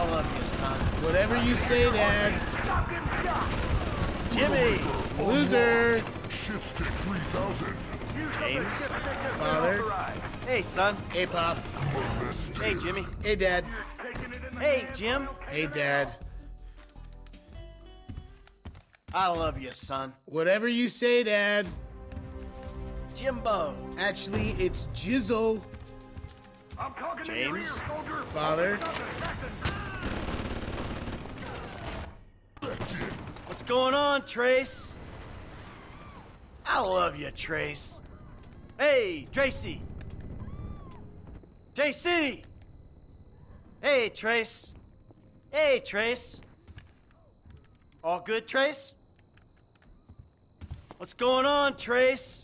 I love you, son. Whatever you say, Dad. Jimmy! Loser! Shitstick 3000. James? Father. Hey, son. Hey, Pop. Hey, Jimmy. Hey, Dad. Hey, Jim. Hey, Dad. I love you, son. Whatever you say, Dad. Jimbo. Actually, it's Jizzle. James. Father. What's going on, Trace? I love you, Trace. Hey, Tracy. JC. Hey, Trace. Hey, Trace. All good, Trace? What's going on, Trace?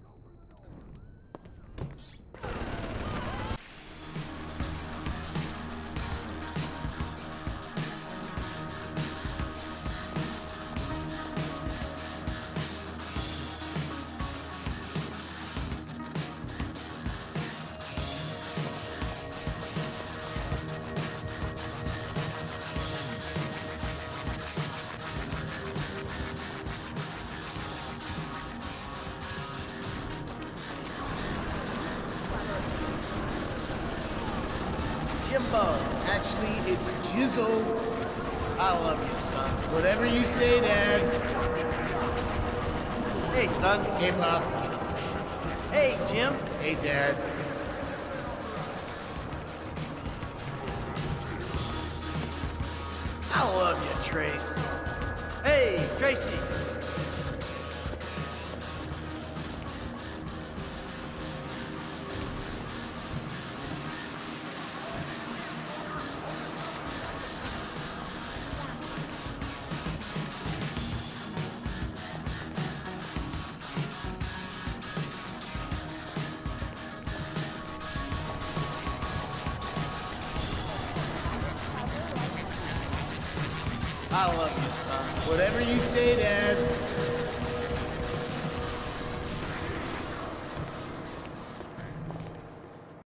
Jimbo. Actually, it's Jizzle. I love you, son. Whatever you say, Dad. Hey, son. Hey, Pop. Hey, Jim. Hey, Dad. I love you, Trace. Hey, Tracy. I love you, son. Whatever you say, Dad.